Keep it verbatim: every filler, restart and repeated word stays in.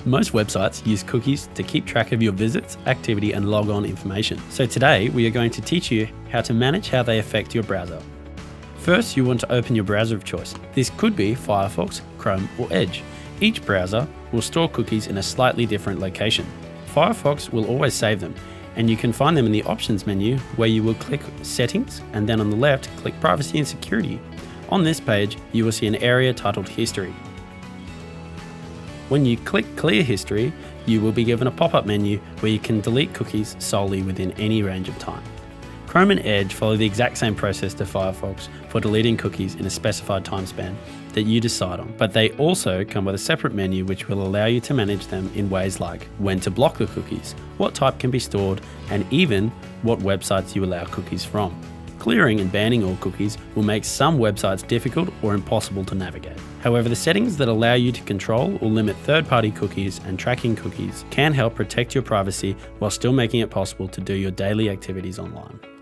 Most websites use cookies to keep track of your visits, activity, and log-on information. So today, we are going to teach you how to manage how they affect your browser. First, you want to open your browser of choice. This could be Firefox, Chrome, or Edge. Each browser will store cookies in a slightly different location. Firefox will always save them, and you can find them in the Options menu, where you will click Settings, and then on the left, click Privacy and Security. On this page, you will see an area titled History. When you click Clear History, you will be given a pop-up menu where you can delete cookies solely within any range of time. Chrome and Edge follow the exact same process to Firefox for deleting cookies in a specified time span that you decide on, but they also come with a separate menu which will allow you to manage them in ways like when to block the cookies, what type can be stored, and even what websites you allow cookies from. Clearing and banning all cookies will make some websites difficult or impossible to navigate. However, the settings that allow you to control or limit third-party cookies and tracking cookies can help protect your privacy while still making it possible to do your daily activities online.